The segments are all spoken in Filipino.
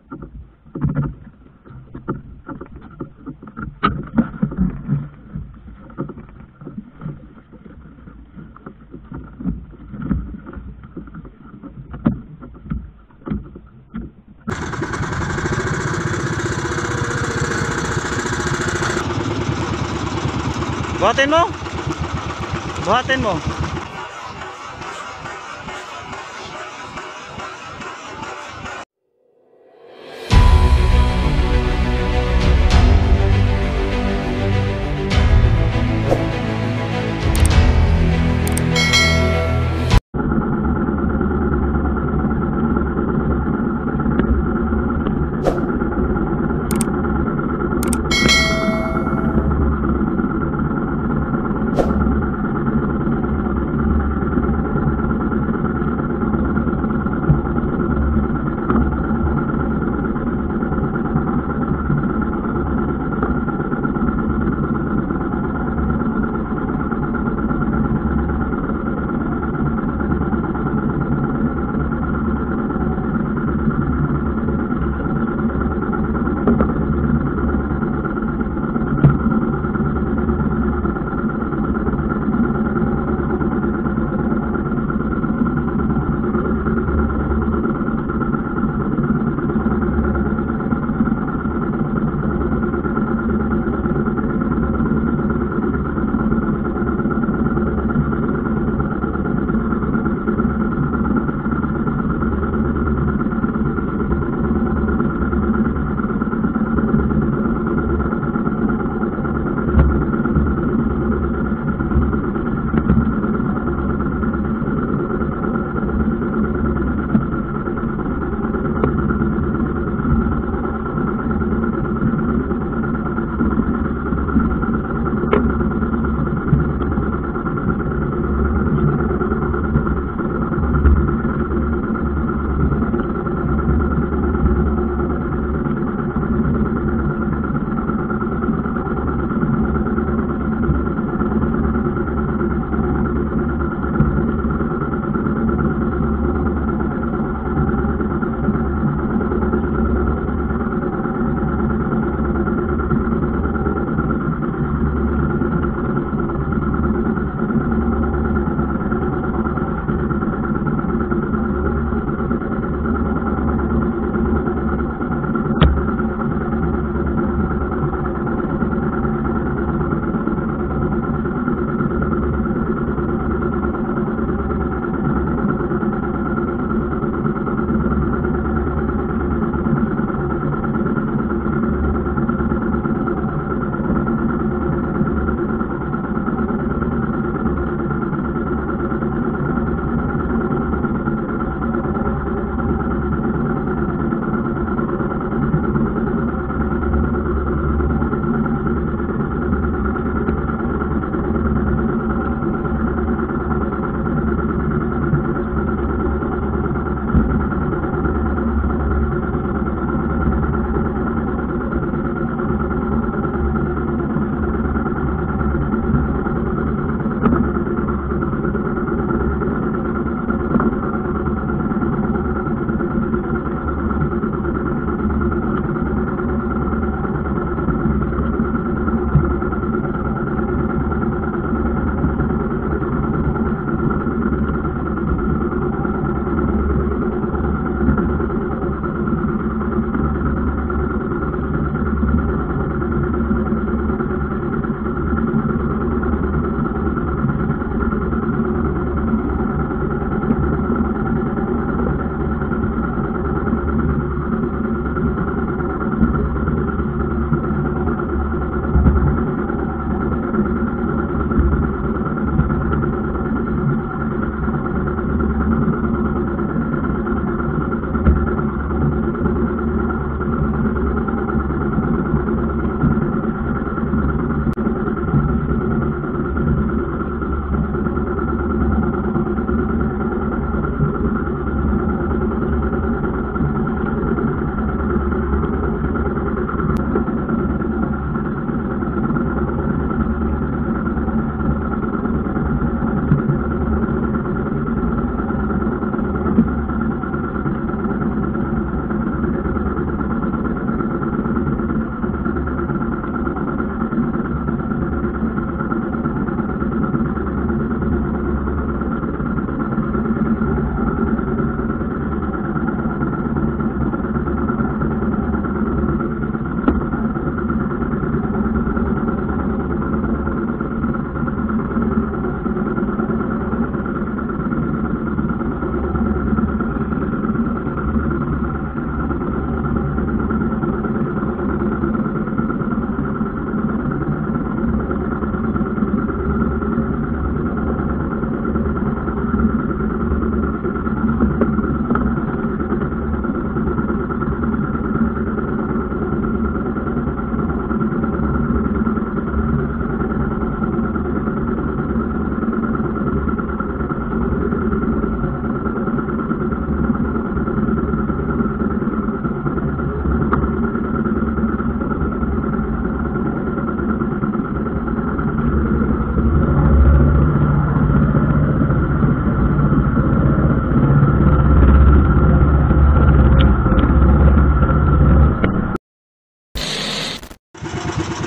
Buhatin mo. Buhatin mo.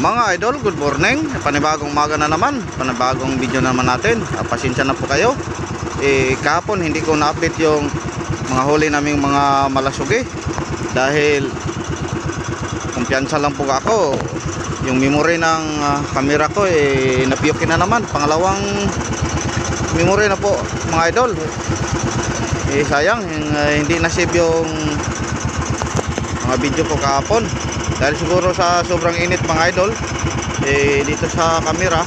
Mga idol, good morning. Panibagong umaga na naman, panibagong video na naman natin. Pasensya na po kayo. Kahapon hindi ko na-update yung mga huli naming mga malasugi dahil kumpiyansa lang po ako. Yung memory ng camera ko napiyukin na naman. Pangalawang memory na po mga idol. Sayang hindi na-save yung mga video ko kahapon dahil siguro sa sobrang init mga idol dito sa camera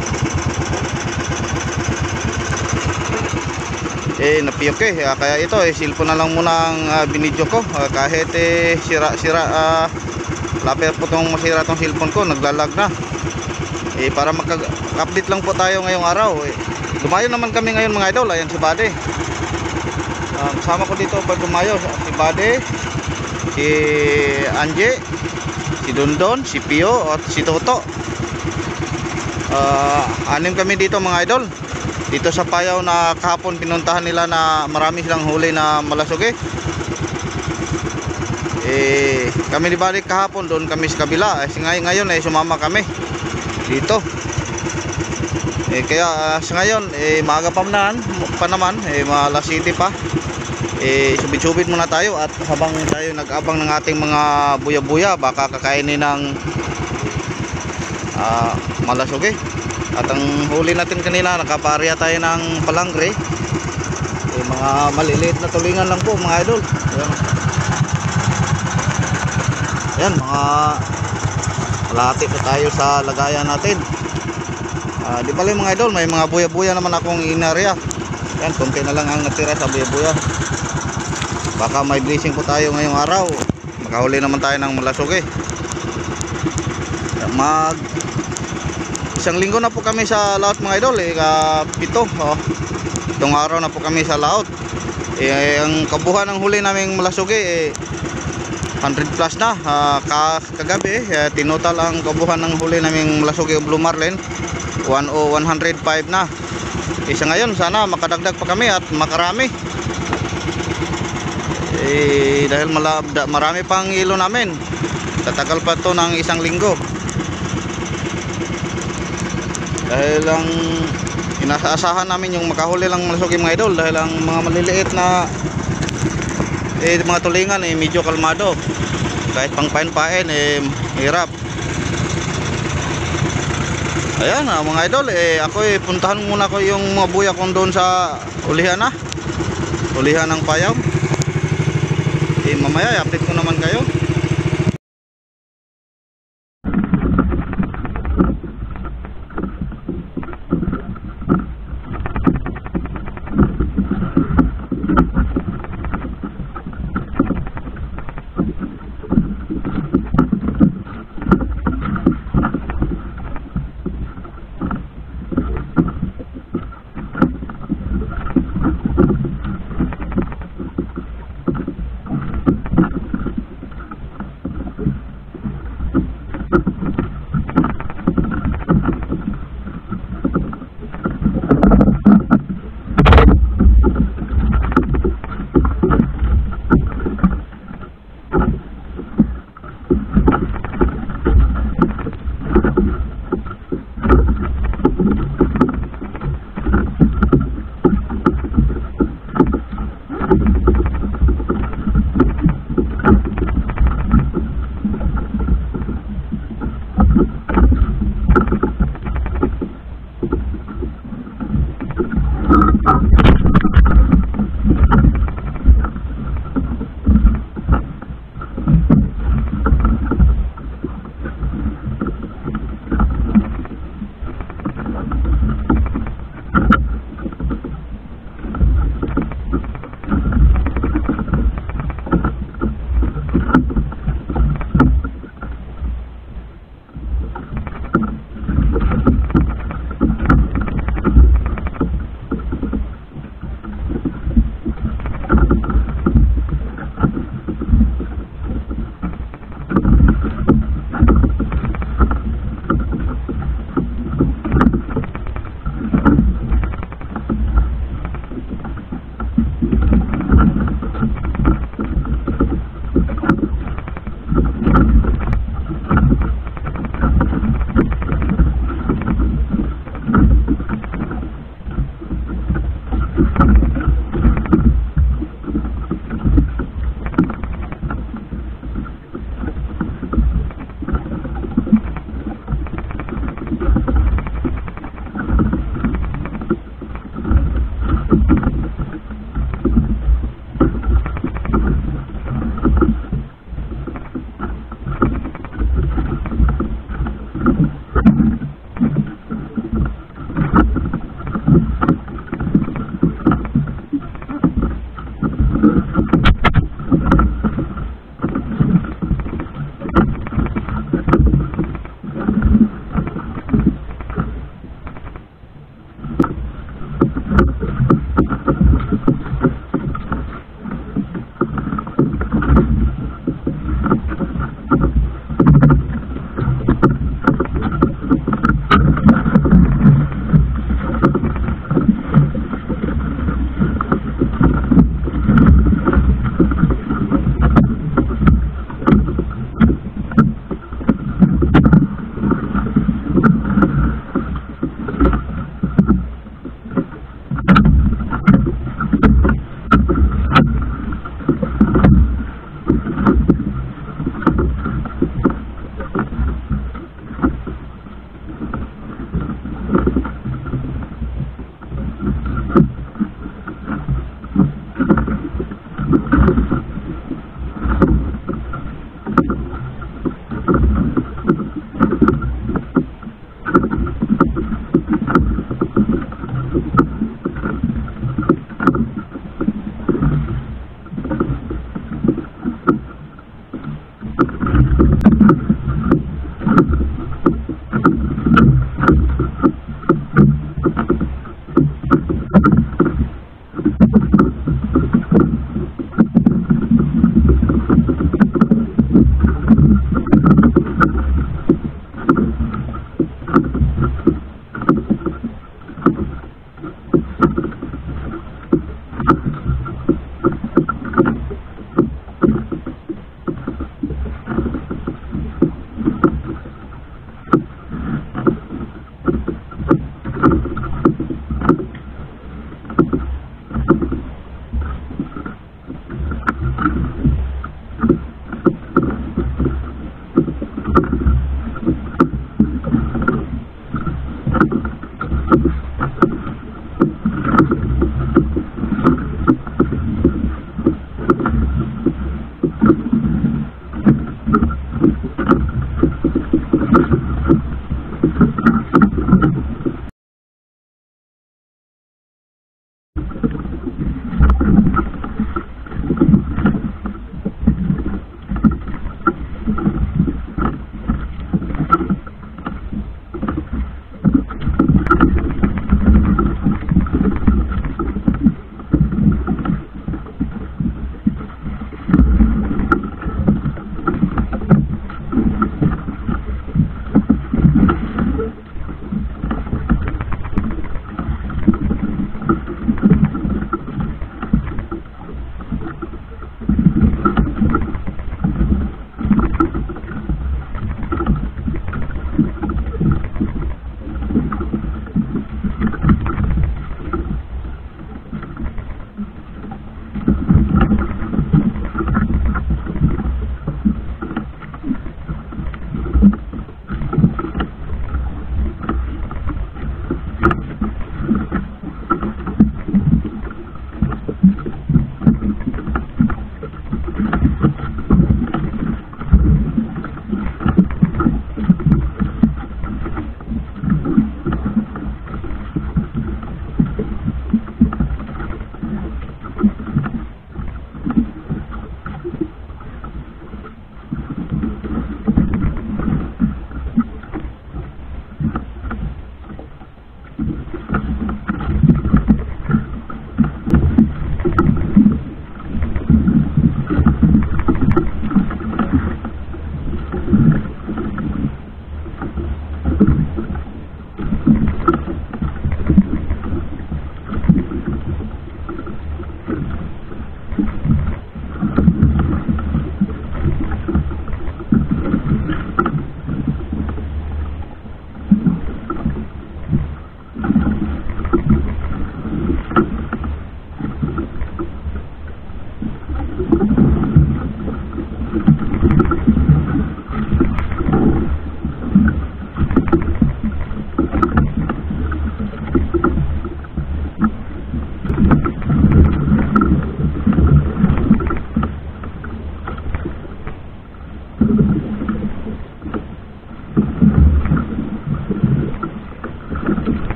napiyok kaya ito cellphone na lang muna ang binidyo ko kahit sira lapit po itong masira itong cellphone ko, naglalag na para mag-update lang po tayo ngayong araw dumayo naman kami ngayon mga idol. Ayan si Bade, kasama ko dito pag dumayo si Bade, si Anje, si Dondon, si Pio at si Toto. Anim kami dito mga idol. Dito sa Payaw na kahapon pinuntahan nila na marami silang huli na malasugi. Kami dibalik kahapon doon kami sa kabila. Ngayon sumama kami dito. Kaya sa ngayon maaga pa naman malas city pa. Subit-subit muna tayo at habang tayo nag-abang ng ating mga buya-buya baka kakainin ng malasugi. At ang huli natin kanina nakaparya tayo ng palangre, mga maliliit na tulingan lang po mga idol. Ayan mga malati pa tayo sa lagayan natin. Di pala mga idol, may mga buya-buya naman akong inarya. Ayan, konti na lang ang natira sa buya-buya. Baka may blessing po tayo ngayong araw, makahuli naman tayo ng malasugi. Isang linggo na po kami sa laot mga idol, pito itong araw na po kami sa laot. Ang kabuhan ng huli naming malasugi 100 plus na. Kagabi tinotal ang kabuhan ng huli naming malasugi o blue marlin 105 na. Sa ngayon sana makadagdag pa kami at makarami. Dahil marami pang ilo namin, tatagal pa to ng isang linggo dahil ang inaasahan namin yung makahuli lang malasugi mga idol dahil ang mga maliliit na mga tulingan medyo kalmado, kahit pang pain hirap. Ayan mga idol, ako puntahan muna ko yung mga buya kong doon sa ulihan ng Payaw. Mamaya i-update ko naman kayo.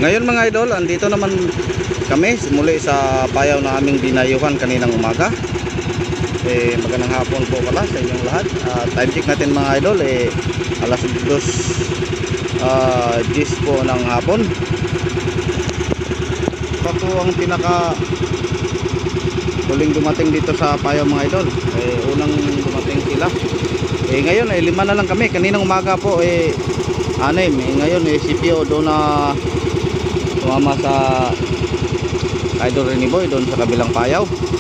Ngayon mga idol, andito naman kami muli sa payaw na aming dinayuhan kaninang umaga. Magandang hapon po pala sa inyong lahat. Time check natin mga idol, alas 2:10 po ng hapon. Ito po ang pinaka huling dumating dito sa payaw mga idol. Unang dumating sila. Ngayon 5 na lang kami. Kaninang umaga po 6. Ngayon si Pio doon na sumama sa Idol Rene Boy doon sa kabilang payaw.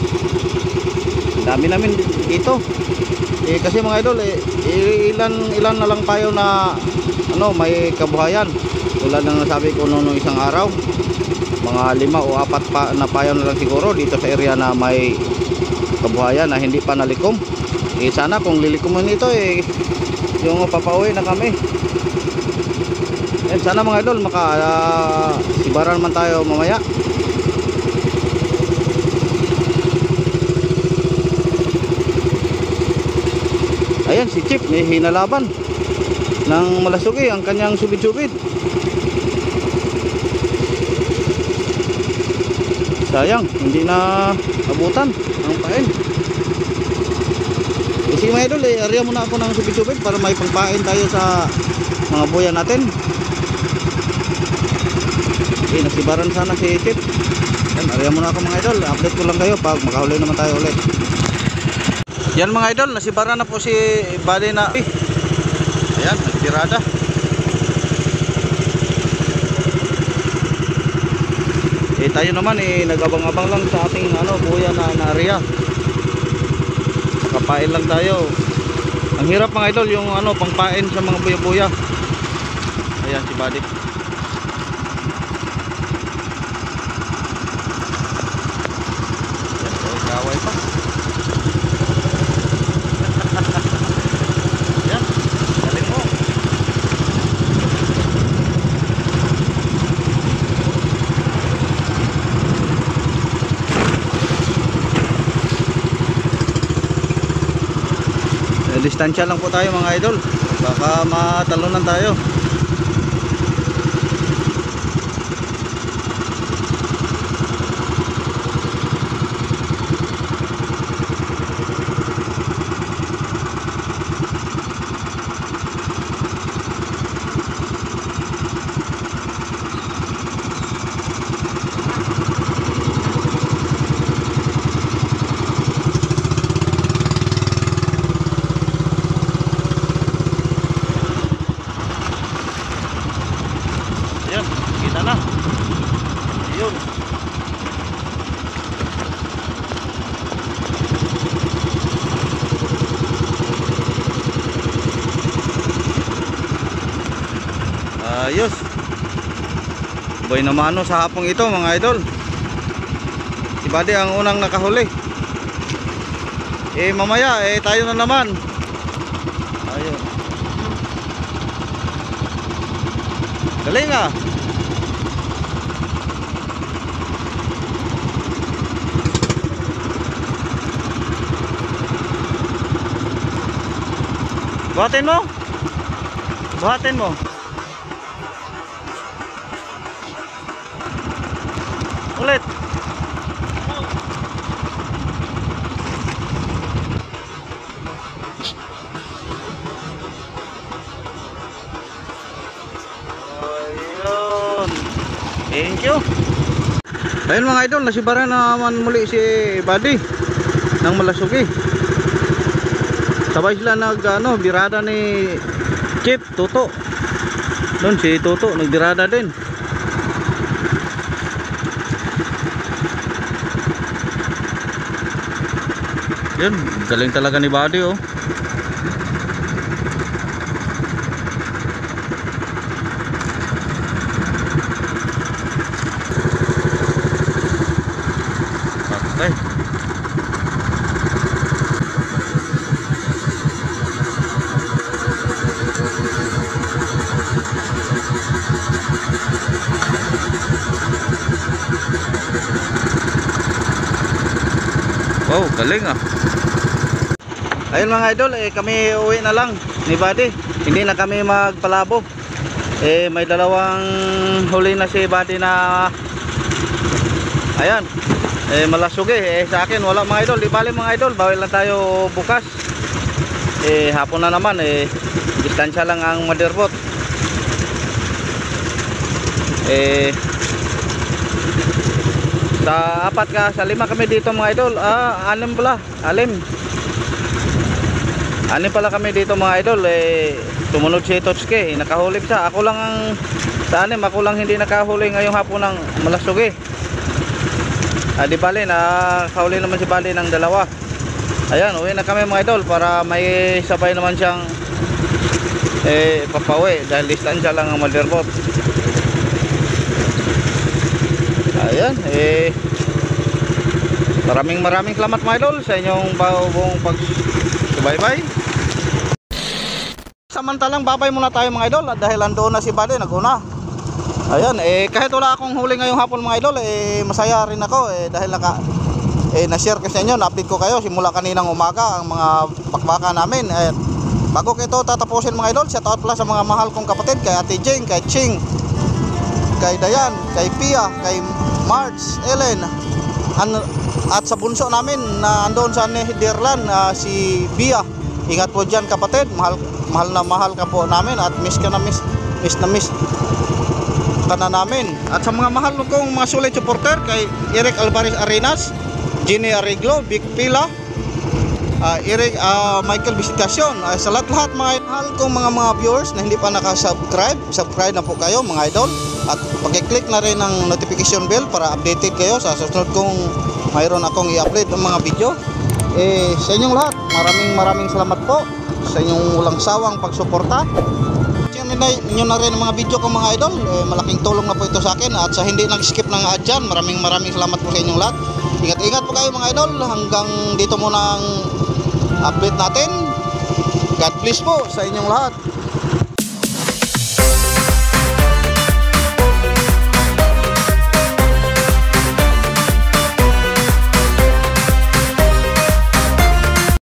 Dami namin dito. Kasi mga idol ilan na lang payaw na may kabuhayan. Tulad ng nasabi ko noong isang araw, mga 5 o 4 na payaw na lang siguro dito sa area na may kabuhayan na hindi pa nalikom. Sana kung lilikomin ito yung papauwi na kami. Sana mga idol sibaran man tayo mamaya. Ayan si Chip, may hinalaban ng malasugi ang kanyang subid-subid. Sayang, hindi na abutan ang pain. Sige mga idol, area muna ako ng subid-subid para may pangpain tayo sa mga buya natin. Nasibaran sana si Chip. Area muna ako mga idol, update ko lang kayo pag makahuli naman tayo ulit. Yan mga idol, nasibaran na po si Buddy na. Ayan, nagtirada. Tayo naman nag-abang-abang lang sa ating buya na area. Kapain lang tayo. Ang hirap mga idol yung pangpain sa mga buya-buya. Ayan si Buddy. Gaway pa. Yan, galing mo. Distansya lang po tayo mga idol. Baka matalunan tayo. Kita na. Ayun. Ayos. Boy na mano sa hapong ito mga idol. Si Buddy ang unang nakahuli. Mamaya tayo na naman. Ayun. Galing ah. Buhatin mo. Buhatin mo. Ulit. Ayun. Thank you. Ayun mga idol, nasibaran naman muli si Buddy ng malasugi. Sabay sila birada ni Chip, Toto. Doon si Toto nagbirada din. Yun, galing talaga ni Buddy oh. Okay. Wow, galing ah. Ayun mga idol, kami uwi na lang ni Buddy. Hindi na kami magpalabo. May dalawang huli na si Buddy na ayan, malasugi. Sa akin wala mga idol. Di bali mga idol, bawal lang tayo bukas. Hapon na naman, distansya lang ang motherboard. Sa lima kami dito mga idol. Anim pala, anim pala kami dito mga idol. Tumunod si Totsuke, nakahuli siya. Ako lang ang sa anim, ako lang hindi nakahuli ngayong hapon ng malasugi. Di bali, nakahuli naman si Bali ng dalawa. Ayan, uwi na kami mga idol para may sabay naman siyang papawi dahil distansya lang ang motherboard. Ayan, maraming salamat mga idol sa inyong buong pagsubaybay. Samantalang babay muna tayo mga idol dahil andoon na si Buddy, naguna. Ayan, kahit wala akong huli ngayong hapon mga idol, masaya rin ako dahil na-share ko sa inyo, na-update ko kayo simula kaninang umaga ang mga bakbakan namin. Bago ko ito tatapusin mga idol, shout out pala sa mga mahal kong kapatid, kay Ate Jing, kay Ching, kay Dayan, kay Pia, kay Marge, Ellen, at sa bunso namin na andoon sa Nederland, si Bia. Ingat po dyan kapatid, mahal na mahal ka po namin at miss ka na miss ka na namin. At sa mga mahal kong mga sulit supporter, kay Eric Alvarez Arenas, Jenny Arreglo, Vic Pila, Michael Visitacion, sa lahat mga mahal kong mga viewers na hindi pa nakasubscribe, subscribe na po kayo mga idol. At pag-click na rin ng notification bell para updated kayo sa susunod kong mayroon akong i-upload ng mga video. Sa inyong lahat, maraming salamat po sa inyong walang sawang pagsuporta. Share nyo na rin ang mga video ko mga idol. Malaking tulong na po ito sa akin. At sa hindi nag-skip ng ad dyan, maraming salamat po sa inyong lahat. Ingat po kayo mga idol. Hanggang dito muna ang update natin. God bless po sa inyong lahat.